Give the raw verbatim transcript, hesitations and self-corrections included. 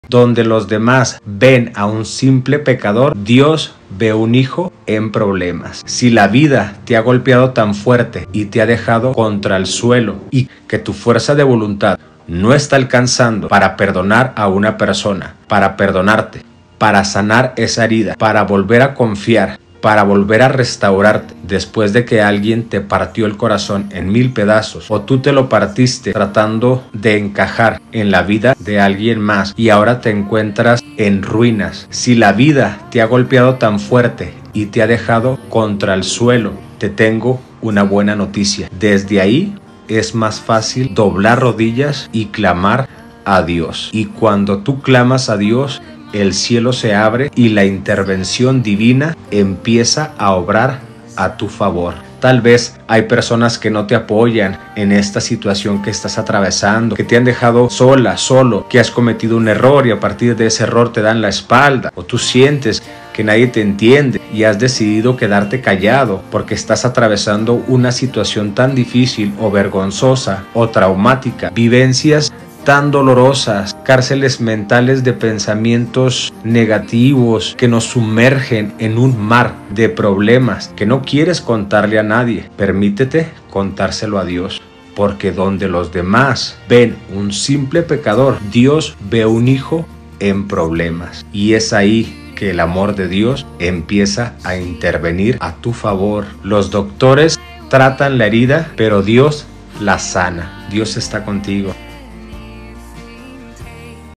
Donde los demás ven a un simple pecador, Dios ve un hijo en problemas. Si la vida te ha golpeado tan fuerte y te ha dejado contra el suelo y que tu fuerza de voluntad no está alcanzando para perdonar a una persona, para perdonarte, para sanar esa herida, para volver a confiar, para volver a restaurarte después de que alguien te partió el corazón en mil pedazos o tú te lo partiste tratando de encajar en la vida de alguien más y ahora te encuentras en ruinas. Si la vida te ha golpeado tan fuerte y te ha dejado contra el suelo, te tengo una buena noticia. Desde ahí es más fácil doblar rodillas y clamar a Dios. Y cuando tú clamas a Dios, el cielo se abre y la intervención divina empieza a obrar a tu favor. Tal vez hay personas que no te apoyan en esta situación que estás atravesando, que te han dejado sola, solo, que has cometido un error y a partir de ese error te dan la espalda, o tú sientes que nadie te entiende y has decidido quedarte callado porque estás atravesando una situación tan difícil o vergonzosa o traumática, vivencias tan dolorosas, cárceles mentales de pensamientos negativos que nos sumergen en un mar de problemas que no quieres contarle a nadie. Permítete contárselo a Dios, porque donde los demás ven un simple pecador, Dios ve un hijo en problemas. Y es ahí que el amor de Dios empieza a intervenir a tu favor. Los doctores tratan la herida, pero Dios la sana. Dios está contigo.